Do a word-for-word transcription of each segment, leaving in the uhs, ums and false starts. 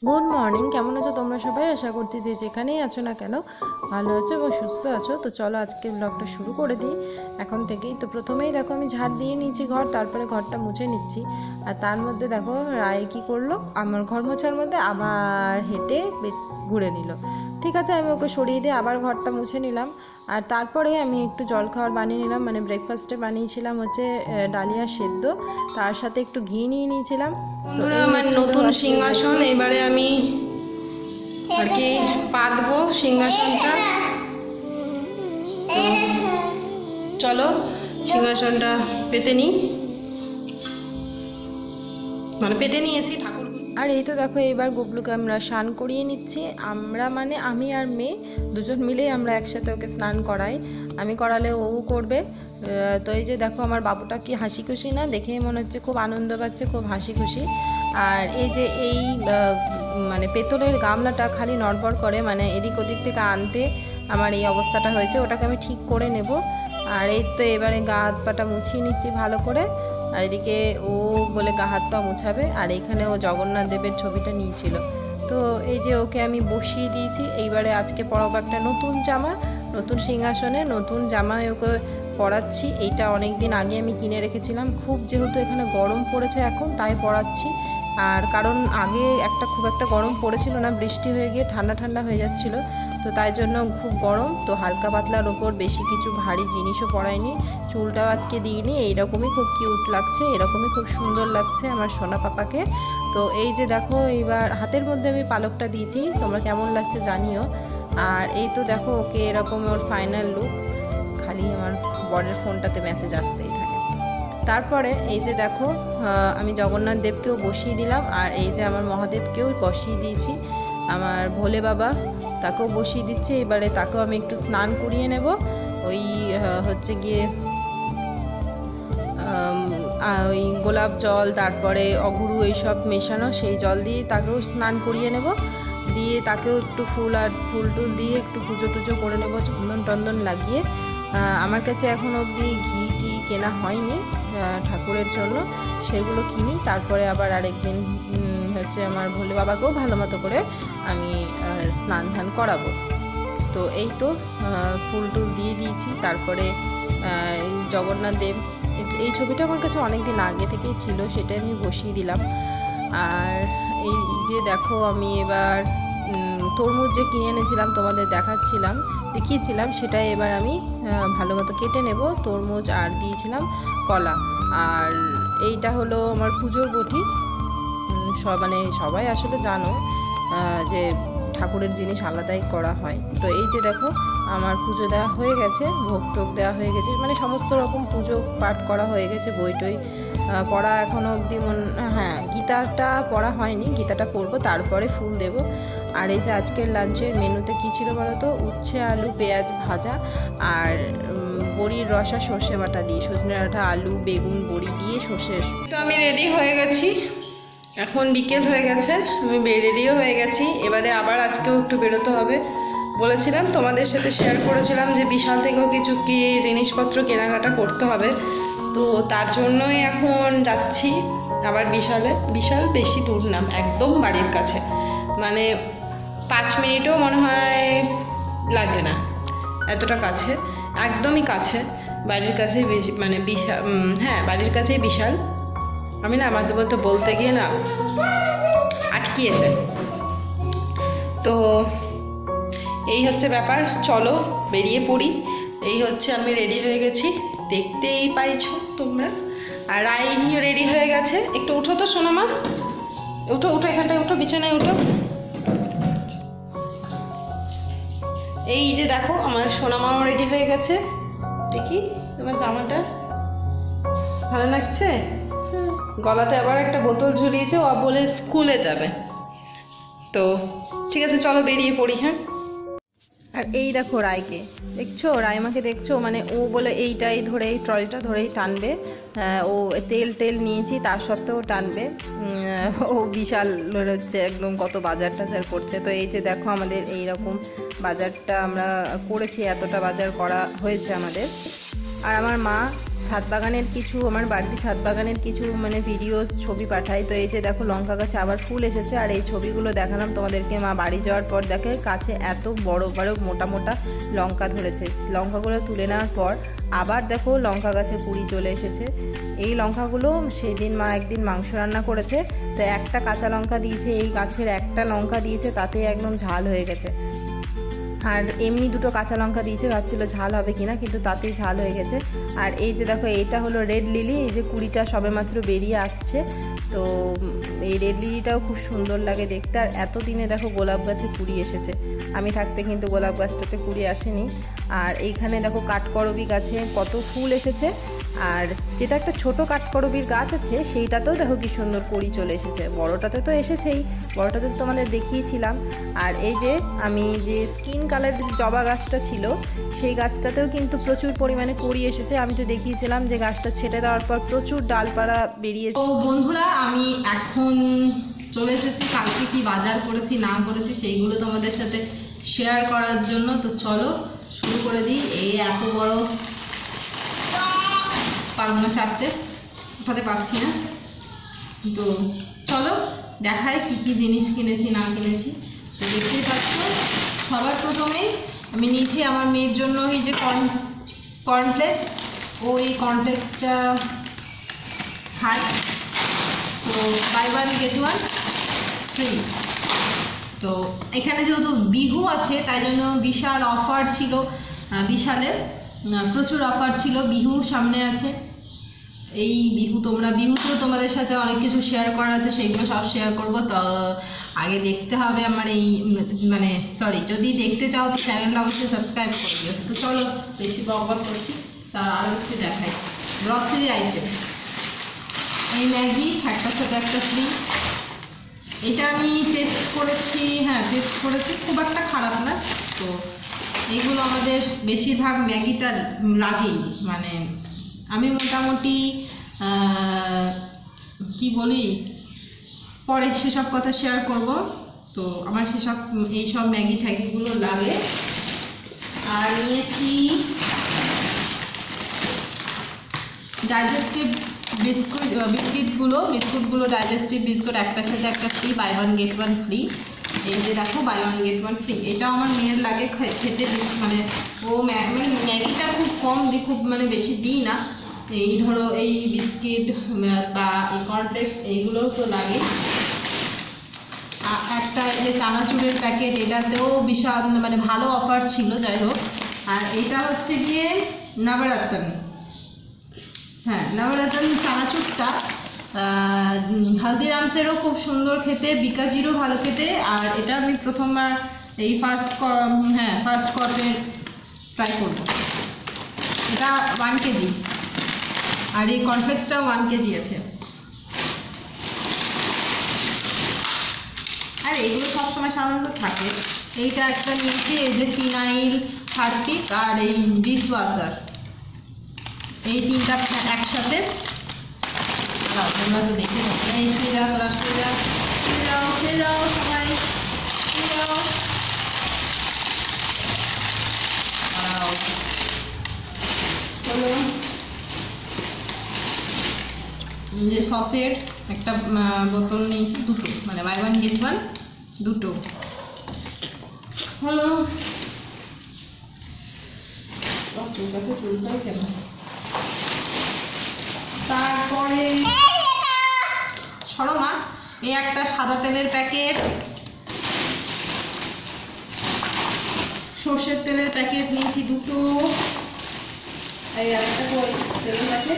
Good morning, কেমন আছো তোমরা সবাই? আশা করছি যে যেখানেই আছো না কেন ভালো আছো এবং সুস্থ আছো। তো চলো আজকে ব্লগটা শুরু করে দিই এখন থেকেই। তো প্রথমেই দেখো আমি ঝাড় দিয়ে নিয়েছি ঘর, তারপরে ঘরটা মুছে নিচ্ছি। আর তার মধ্যে দেখো রায় কি করলো, আমার ঘর মোছার মধ্যে আবার হেঁটে ঘুরে নিল। ঠিক আছে, আমি ওকে সরিয়ে দিয়ে আবার ঘরটা মুছে নিলাম। আর তারপরে আমি একটু জলখাবার বানিয়ে নিলাম, মানে ব্রেকফাস্টে বানিয়েছিলাম হচ্ছে ডালিয়া সেদ্ধ, তার সাথে একটু ঘি নিয়ে নিয়েছিলাম। তো আমার নতুন সিংহাসন এবারে আমি আর কি পাতবো সিংহাসনটা। তো চলো সিংহাসনটা পেতে নিই, মানে পেতে নিয়েছি ঠাকুর। আর এই তো দেখো এবার গুবলুকে আমরা স্নান করিয়ে নিচ্ছি। আমরা মানে আমি আর মেয়ে দুজন মিলেই আমরা একসাথে ওকে স্নান করাই, আমি করালে ও করবে। তো এই যে দেখো আমার বাবুটা কি হাসি খুশি না, দেখেই মনে হচ্ছে খুব আনন্দ পাচ্ছে, খুব হাসি খুশি। আর এই যে এই মানে পেতলের গামলাটা খালি নড়বড় করে, মানে এদিক ওদিক থেকে আনতে আমার এই অবস্থাটা হয়েছে, ওটাকে আমি ঠিক করে নেব। আর এই তো এবারে গা হাত পাটা মুছিয়ে নিচ্ছি ভালো করে। আর এদিকে ও বলে গা হাত পা মুছাবে, আর এইখানে ও জগন্নাথ দেবের ছবিটা নিয়েছিল। তো এই যে ওকে আমি বসিয়ে দিয়েছি। এইবারে আজকে পরাবো একটা নতুন জামা, নতুন সিংহাসনে নতুন জামায় ওকে পরাচ্ছি। এইটা অনেক দিন আগে আমি কিনে রেখেছিলাম, খুব যেহেতু এখানে গরম পড়েছে এখন তাই পরাচ্ছি। আর কারণ আগে একটা খুব একটা গরম পড়েছিল না, বৃষ্টি হয়ে গিয়ে ঠান্ডা ঠান্ডা হয়ে যাচ্ছিলো, তো তাই জন্য খুব গরম। তো হালকা পাতলার ওপর বেশি কিছু ভারী জিনিসও পরাইনি, চুলটাও আজকে দিইনি। এইরকমই খুব কিউট লাগছে, এরকমই খুব সুন্দর লাগছে আমার সোনা পাপাকে। তো এই যে দেখো এইবার হাতের মধ্যে আমি পালকটা দিয়েছি, তোমরা কেমন লাগছে জানিও। আর এই তো দেখো ওকে এরকম ওর ফাইনাল লুক। খালি আমার বরের ফোনটাতে মেসেজ আসতেই থাকে। তারপরে এই যে দেখো আমি জগন্নাথ দেবকেও বসিয়ে দিলাম, আর এই যে আমার মহাদেবকেও বসিয়ে দিয়েছি, আমার ভোলে বাবা তাকেও বসিয়ে দিচ্ছি। এবারে তাকেও আমি একটু স্নান করিয়ে নেব, ওই হচ্ছে গিয়ে ওই গোলাপ জল তারপরে অগুরু এইসব মেশানো সেই জল দিয়ে তাকেও স্নান করিয়ে নেব, দিয়ে তাকেও একটু ফুল আর ফুল টুল দিয়ে একটু পুজো টুজো করে নেব চন্দন টন্দন লাগিয়ে। আমার কাছে এখন অবধি ঘি টি কেনা হয়নি ঠাকুরের জন্য, সেগুলো কিনি। তারপরে আবার আরেকদিন হচ্ছে আমার ভোলে বাবাকেও ভালো মতো করে আমি স্নান ধান করাবো। তো এই তো ফুল টুল দিয়ে দিয়েছি। তারপরে জগন্নাথ দেব, এই ছবিটা আমার কাছে অনেক দিন আগে থেকেই ছিল, সেটা আমি বসিয়ে দিলাম। আর এই যে দেখো আমি এবার তরমুজ যে কিনে এনেছিলাম তোমাদের দেখাচ্ছিলাম দেখিয়েছিলাম, সেটাই এবার আমি ভালো মতো কেটে নেব। তরমুজ আর দিয়েছিলাম কলা। আর এইটা হলো আমার পুজোর বটি। সব মানে সবাই আসলে জানো যে ঠাকুরের জিনিস আলাদাই করা হয়। তো এই যে দেখো আমার পুজো দেওয়া হয়ে গেছে, ভোগ টোগ দেওয়া হয়ে গেছে, মানে সমস্ত রকম পুজো পাঠ করা হয়ে গেছে। বই টই পড়া এখনও অবধি মন হ্যাঁ গীতাটা পড়া হয়নি, গীতাটা পড়বো তারপরে ফুল দেব। আর এই যে আজকের লাঞ্চের মেনুতে কী ছিল বলো তো, উচ্ছে আলু পেঁয়াজ ভাজা আর বড়ির রসা সর্ষে বাটা দিয়ে, সজনে ডাঁটা আলু বেগুন বড়ি দিয়ে সর্ষে। তো আমি রেডি হয়ে গেছি, এখন বিকেল হয়ে গেছে, আমি রেডিও হয়ে গেছি। এবারে আবার আজকেও একটু বেরোতে হবে, বলেছিলাম তোমাদের সাথে শেয়ার করেছিলাম যে বিশাল থেকেও কিছু কি জিনিসপত্র কেনাকাটা করতে হবে। তো তার জন্যই এখন যাচ্ছি আবার বিশালে। বিশাল বেশি দূর না, একদম বাড়ির কাছে, মানে পাঁচ মিনিটও মনে হয় লাগে না, এতটা কাছে, একদমই কাছে, বাড়ির কাছেই বেশি, মানে বিশাল, হ্যাঁ বাড়ির কাছেই বিশাল। আমি না মাঝে মধ্যে বলতে গিয়ে না আটকিয়েছে। তো এই হচ্ছে ব্যাপার, চলো বেরিয়ে পড়ি। এই হচ্ছে আমি রেডি হয়ে গেছি, দেখতেই পাইছো তোমরা। আর রাইনিও রেডি হয়ে গেছে। একটু উঠো তো সোনামা, উঠো উঠো, এখানটায় উঠো, বিছানায় উঠো। এই যে দেখো আমার সোনামাও রেডি হয়ে গেছে। দেখি তোমার জামাটা ভালো লাগছে? গলাতে আবার একটা বোতল ঝুলিয়েছে, ও বলে স্কুলে যাবে। তো ঠিক আছে চলো বেরিয়ে পড়ি। হ্যাঁ, আর এই দেখো রায়কে দেখছো, রায়মাকে দেখছো, মানে ও বলে এইটাই ধরে এই ট্রলিটা ধরেই টানবে। ও তেল তেল নিয়েছি তার সত্ত্বেও টানবে। ও বিশাল হচ্ছে একদম, কত বাজার টাজার করছে। তো এই যে দেখো আমাদের এই রকম বাজারটা আমরা করেছি, এতটা বাজার করা হয়েছে আমাদের। আর আমার মা ছাদ বাগানের কিছু, আমার বাড়িতে ছাদ বাগানের কিছু মানে ভিডিও ছবি পাঠাই। তো এই যে দেখো লঙ্কা গাছে আবার ফুল এসেছে, আর এই ছবিগুলো দেখালাম তোমাদেরকে। মা বাড়ি যাওয়ার পর দেখে কাছে এত বড় বড় মোটা মোটা লঙ্কা ধরেছে। লঙ্কাগুলো তুলে নেওয়ার পর আবার দেখো লঙ্কা গাছে কুড়ি চলে এসেছে। এই লঙ্কাগুলো সেই দিন মা একদিন মাংস রান্না করেছে, তো একটা কাঁচা লঙ্কা দিয়েছে, এই গাছের একটা লঙ্কা দিয়েছে, তাতে একদম ঝাল হয়ে গেছে। আর এমনি দুটো কাঁচা লঙ্কা দিয়েছে, ভাবছিল ঝাল হবে কিনা, কিন্তু তাতেই ঝাল হয়ে গেছে। আর এই যে দেখো এইটা হলো রেড লিলি, এই যে কুড়িটা সবেমাত্র বেরিয়ে আসছে। তো এই রেড লিলিটাও খুব সুন্দর লাগে দেখতে। আর এত দিনে দেখো গোলাপ গাছে কুড়ি এসেছে, আমি থাকতে কিন্তু গোলাপ গাছটাতে কুড়ি আসেনি। আর এইখানে দেখো কাঠকরবী গাছে কত ফুল এসেছে। আর যেটা একটা ছোট কাঠকরবীর গাছ আছে সেইটাতেও দেখো কি সুন্দর কড়ি চলে এসেছে। বড়টাতে তো এসেছেই, বড়টাতে তো তোমাদের দেখিয়েছিলাম। আর এই যে আমি যে স্কিন কালারের জবা গাছটা ছিল সেই গাছটাতেও কিন্তু প্রচুর পরিমাণে কড়ি এসেছে। আমি তো দেখিয়েছিলাম যে গাছটা ছেটে দেওয়ার পর প্রচুর ডালপালা বেরিয়ে। তো বন্ধুরা, আমি এখন চলে এসেছি কালকে কি বাজার করেছি না করেছি সেইগুলো তোমাদের সাথে শেয়ার করার জন্য। তো চলো শুরু করে দিই। এই এত বড় পারবো না চাপতে, উঠাতে পারছি না। তো চলো দেখাই কি কি জিনিস কিনেছি না কিনেছি। তো দেখতেই পাচ্ছ, সবার প্রথমেই আমি নিয়েছি আমার মেয়ের জন্য এই যে কর্ন কর্নফ্লেক্স। ও এই কর্নফ্লেক্সটা খায়, তো buy one get one free. তো এখানে যেহেতু বিহু আছে তাই জন্য বিশাল অফার ছিল, বিশালের প্রচুর অফার ছিল। বিহু সামনে আছে, এই বিহু তোমরা বিহুতেও তোমাদের সাথে অনেক কিছু শেয়ার করা আছে, সেইগুলো সব শেয়ার করবো। তো আগে দেখতে হবে আমার এই মানে সরি যদি দেখতে চাও তো চ্যানেলটা অবশ্যই সাবস্ক্রাইব করে দিও। তো চলো বেশি বকবক করছি, তার আরও কিছু দেখাই। গ্রসারি আইটেম, এই ম্যাগি একটার সাথে একটা ফ্রি। এটা আমি টেস্ট করেছি, হ্যাঁ টেস্ট করেছি, খুব একটা খারাপ না। তো এইগুলো আমাদের বেশিরভাগ ম্যাগিটা লাগেই, মানে আমি মোটামুটি কি বলি পরে সেসব কথা শেয়ার করব। তো আমার সেসব এইসব ম্যাগি ট্যাগিগুলো লাগে। আর নিয়েছি ডাইজেস্টিভ বিস্কুট, বিস্কিটগুলো বিস্কুটগুলো ডাইজেস্টিভ বিস্কুট একটার সাথে একটা free, buy one get one free. এই যে দেখো buy one get one free. এটাও আমার মেয়ের লাগে খেতে, মানে ও ম্যাগিটা খুব কম দিই, খুব মানে বেশি দিই না। এই ধরো এই বিস্কিট বা এই কর্নফ্লেক্স এইগুলোও তো লাগে। একটা এই যে চানাচুরের প্যাকেট, এটাতেও বিশাল মানে ভালো অফার ছিল, যাই হোক। আর এটা হচ্ছে গিয়ে নবরত্ন, হ্যাঁ নবরত্ন চানাচুরটা হালদিরামসেরও খুব সুন্দর খেতে, বিকাজিরও ভালো খেতে। আর এটা আমি প্রথমবার এই ফার্স্ট হ্যাঁ ফার্স্ট কর্পে ট্রাই করব। এটা ওয়ান কেজি, আর এই কর্নফ্লেক্সটাও ওয়ান কেজি আছে। আর এগুলো সবসময় সাধারণত থাকে। এইটা একটা নিয়েছি, এই যে ফিনাইল, হারপিক আর এই ডিশ ওয়াশার, এই তিনটা একসাথে। তোমরা তো দেখে থাকো, এই শুয়ে যাও, তোরা শুয়ে যাও, শুয়ে যাও, শুয়ে যাও, সবাই শুয়ে যাও। চলো, যে সসের একটা বোতল নিয়েছি, দুটো, মানে বাই ওয়ান গেট ওয়ান দুটো হলো। চুলটাকে চুলটাই কেন। তারপরে সরমা এই একটা সাদা তেলের প্যাকেট, সর্ষের তেলের প্যাকেট নিয়েছি দুটো। এই একটা তেলের প্যাকেট,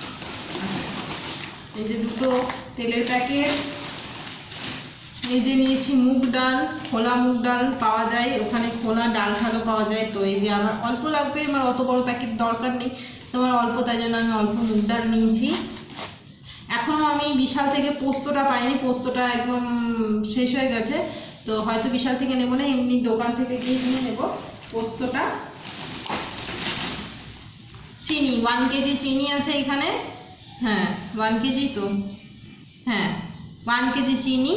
এই যে দুটো তেলের প্যাকেট। এই যে নিয়েছি মুগ ডাল, খোলা মুগ ডাল পাওয়া যায় ওখানে, খোলা ডাল ঠালও পাওয়া যায়। তো এই যে আমার অল্প লাগবে, আমার অত বড় প্যাকেট দরকার নেই, তোমার অল্প, তাই জন্য আমি অল্প মুগ ডাল নিয়েছি। এখনও আমি বিশাল থেকে পোস্তটা পাইনি, পোস্তটা একদম শেষ হয়ে গেছে। তো হয়তো বিশাল থেকে নেবো না, এমনি দোকান থেকে গিয়ে কিনে নেবো পোস্তটা। চিনি ওয়ান কেজি চিনি আছে এখানে, হ্যাঁ ওয়ান কেজি তো, হ্যাঁ ওয়ান কেজি চিনি,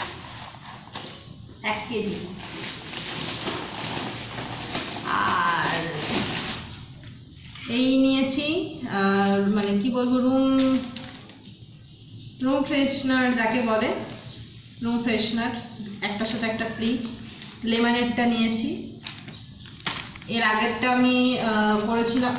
এক কেজি। আর এই নিয়েছি মানে কি বলবো, রুম রুম ফ্রেশনার যাকে বলে, রুম ফ্রেশনার একটার সাথে একটা ফ্রি। লেমনেডটা নিয়েছি, এর আগেরটা আমি করেছিলাম,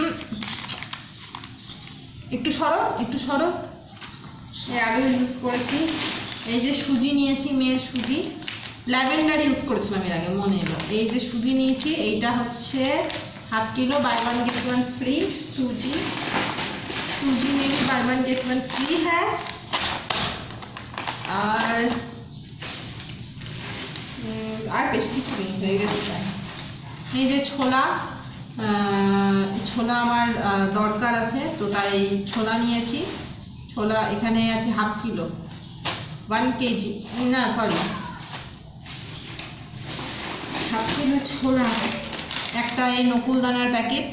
একটু সরো একটু সরো, এর আগে ইউজ করেছি। এই যে সুজি নিয়েছি, মেয়ের সুজি, ল্যাভেন্ডার ইউজ করেছিলাম এর আগে, মনে এলো। এই যে সুজি নিয়েছি, এইটা হচ্ছে half kilo, buy one get one free. সুজি সুজি নিয়েছি, buy one get one free হ্যাঁ। আর আর বেশি কিছু নেই, হয়ে গেছে তাই। এই যে ছোলা, ছোলা আমার দরকার আছে, তো তাই ছোলা নিয়েছি। ছোলা এখানে আছে হাফ কিলো, ওয়ান কেজি না সরি হাফ কিলো ছোলা। একটা এই নকুলদানার প্যাকেট,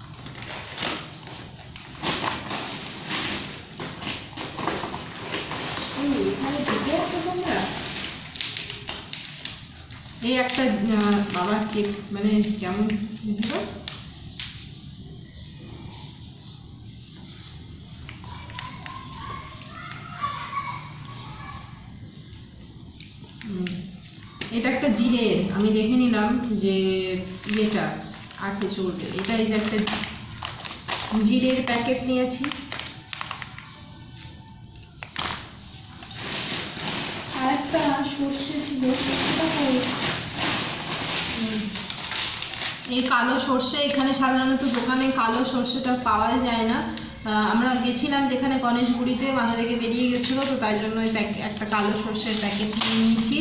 এই একটা বাবা চেক মানে কেমন বুঝলো, এটা একটা জিরের, আমি দেখে নিলাম যে ইয়েটা আছে চলবে। এটা এই যে একটা জিরের প্যাকেট নিয়েছি। আর একটা সর্ষে ছিল, এই কালো সর্ষে, এখানে সাধারণত দোকানে কালো সর্ষেটা পাওয়া যায় না। আমরা গেছিলাম যেখানে গণেশগুড়িতে, মাথা থেকে বেরিয়ে গেছিলো, তো তাই জন্য একটা কালো সর্ষের প্যাকেট নিয়ে নিয়েছি।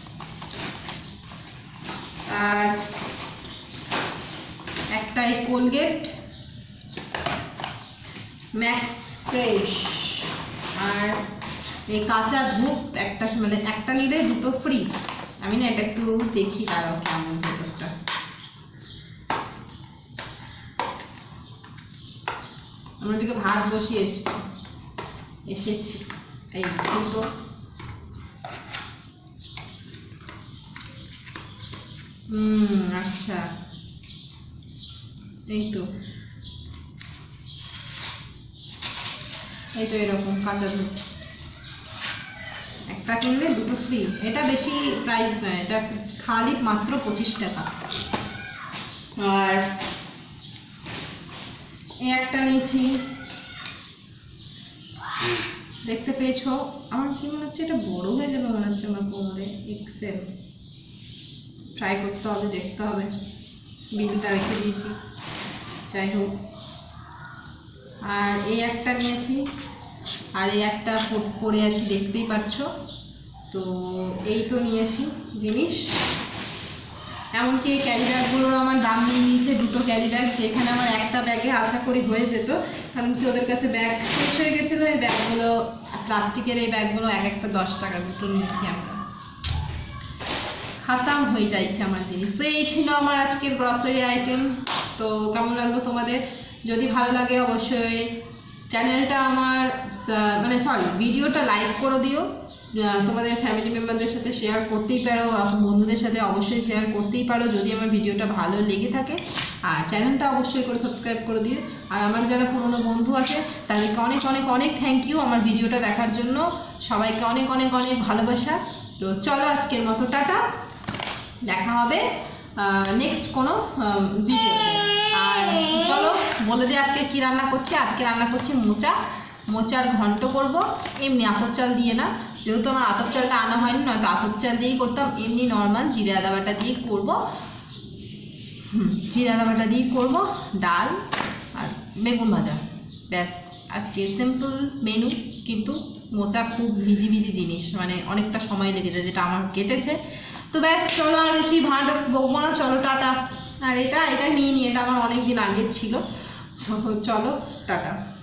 আর একটা এই কোলগেট ম্যাক্স ফ্রেশ, আর এই কাঁচা ধূপ একটা, মানে একটা নিলে দুটো ফ্রি। আমি না এটা একটু দেখি দাঁড়াও কেমন ভেতরটা। আমরা ওদিকে ভাত বসিয়ে এসেছি এসেছি এই দুটো, হুম আচ্ছা এই তো এই তো এরকম কাঁচা দুধ, একটা কিনলে দুটো ফ্রি। এটা বেশি প্রাইস না, এটা খালি মাত্র পঁচিশ টাকা। আর এই একটা নিয়েছি, দেখতে পেয়েছো, আমার কি মনে হচ্ছে এটা বড় হয়ে যাবে মনে হচ্ছে আমার কোমরে, এক্সেল। ট্রাই করতে হবে, দেখতে হবে, বিলটা রেখে দিয়েছি, যাই হোক। আর এই একটা নিয়েছি, আর এই একটা পরে আছি দেখতেই পাচ্ছ। তো এই তো নিয়েছি জিনিস। এমনকি এই ক্যারি ব্যাগগুলোর আমার দাম নিয়ে নিয়েছে, দুটো ক্যারি ব্যাগ, যেখানে আমার একটা ব্যাগে আশা করি হয়ে যেত, কারণ কি ওদের কাছে ব্যাগ শেষ হয়ে গেছিলো। এই ব্যাগগুলো প্লাস্টিকের, এই ব্যাগগুলো এক একটা দশ টাকা, দুটো নিয়েছি আমরা, খাতাম হয়ে যাইছে আমার জিনিস। তো এই ছিল আমার আজকের গ্রসারি আইটেম। তো কেমন লাগলো তোমাদের? যদি ভালো লাগে অবশ্যই চ্যানেলটা আমার মানে সরি ভিডিওটা লাইক করে দিও, তোমাদের ফ্যামিলি মেম্বারদের সাথে শেয়ার করতেই পারো, বন্ধুদের সাথে অবশ্যই শেয়ার করতেই পারো যদি আমার ভিডিওটা ভালো লেগে থাকে। আর চ্যানেলটা অবশ্যই করে সাবস্ক্রাইব করে দিও। আর আমার যারা পুরনো বন্ধু আছে তাদেরকে অনেক অনেক অনেক থ্যাংক ইউ আমার ভিডিওটা দেখার জন্য। সবাইকে অনেক অনেক অনেক ভালোবাসা। তো চলো আজকের মতো টাটা, দেখা হবে নেক্সট কোনো ভিডিওতে। আর চলো বলে দিই আজকে কি রান্না করছি। আজকে রান্না করছি মোচা, মোচার ঘন্ট করব, এমনি আতপ চাল দিয়ে না, যেহেতু আমার আতপ চালটা আনা হয়নি, নয়তো আতপ চাল দিয়েই করতাম, এমনি নর্মাল জিরে আদা বাটা দিয়ে করবো। হুম জিরে আদা বাটা দিয়ে করবো, ডাল আর বেগুন ভাজা, ব্যাস। আজকে সিম্পল মেনু, কিন্তু মোচা খুব ভিজি ভিজি জিনিস, মানে অনেকটা সময় লেগে যায়, যেটা আমার কেটেছে। তো ব্যাস চলো, আর বেশি ভাঁড় বকবো না, চলো টাটা। আর এটা এটা নিয়ে নিই, এটা আমার অনেক দিন আগের ছিল। চলো টাটা।